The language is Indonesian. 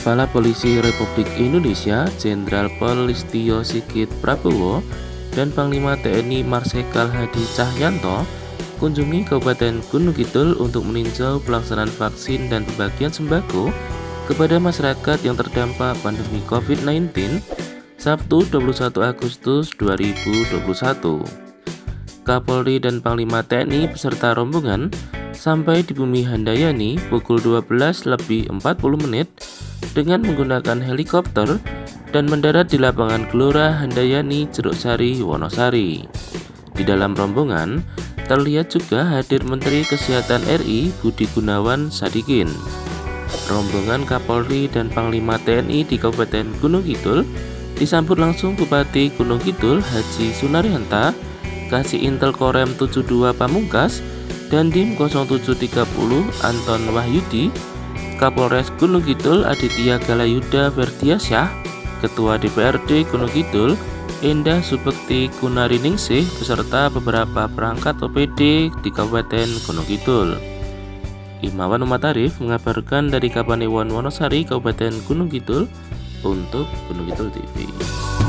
Kepala Polisi Republik Indonesia Jenderal Pol Listio Sigit Prabowo dan Panglima TNI Marsikal Hadi Cahyanto kunjungi Kabupaten Gunung Kidul untuk meninjau pelaksanaan vaksin dan pembagian sembako kepada masyarakat yang terdampak pandemi COVID-19 Sabtu 21 Agustus 2021. Kapolri dan Panglima TNI beserta rombongan sampai di Bumi Handayani pukul 12:40 dengan menggunakan helikopter dan mendarat di lapangan Gelora Handayani Jeruk Sari, Wonosari. Di dalam rombongan terlihat juga hadir Menteri Kesehatan RI Budi Gunawan Sadikin. Rombongan Kapolri dan Panglima TNI di Kabupaten Gunung Kidul disambut langsung Bupati Gunung Kidul Haji Sunarihanta, Kasih Intel Korem 72 Pamungkas, Dandim 0730 Anton Wahyudi, Kapolres Gunung Kidul Aditya Galayuda Ferdiasyah, Ketua DPRD Gunung Kidul Endah Subekti Kunariningsih beserta beberapa perangkat OPD di Kabupaten Gunung Kidul. Imawan Umat Arif mengabarkan dari Kapanewon Wonosari, Kabupaten Gunung Kidul untuk Gunung Kidul TV.